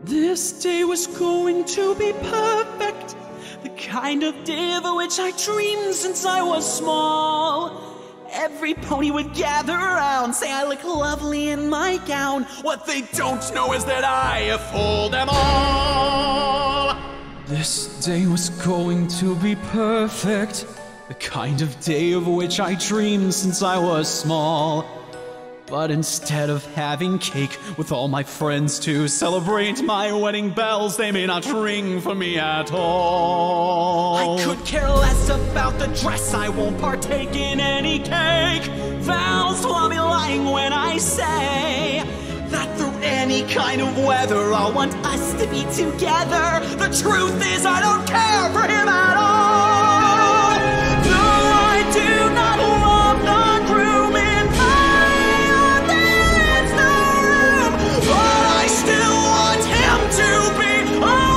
This day was going to be perfect, the kind of day of which I dreamed since I was small. Every pony would gather around, say I look lovely in my gown. What they don't know is that I have fooled them all. This day was going to be perfect, the kind of day of which I dreamed since I was small. But instead of having cake with all my friends to celebrate my wedding bells, they may not ring for me at all. I could care less about the dress, I won't partake in any cake. Vows, I'll be lying when I say that through any kind of weather I'll want us to be together. The truth is I don't care for him at all. No, I do not love the groom in my dance room, but I still want him to be all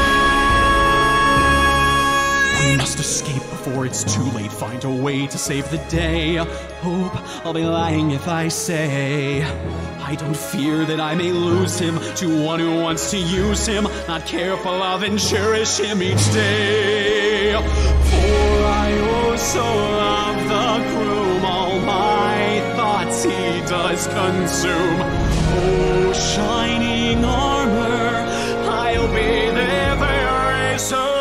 mine. I must escape before it's too late, find a way to save the day. Hope I'll be lying if I say I don't fear that I may lose him to one who wants to use him, not careful of and cherish him each day. For I also love the groom, all my thoughts he does consume. Oh, shining armor, I'll be there very soon.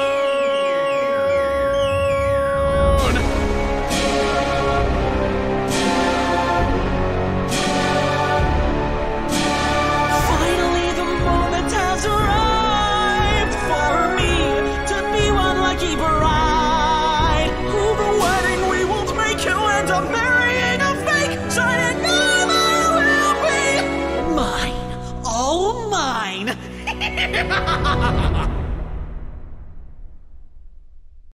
Ha ha ha!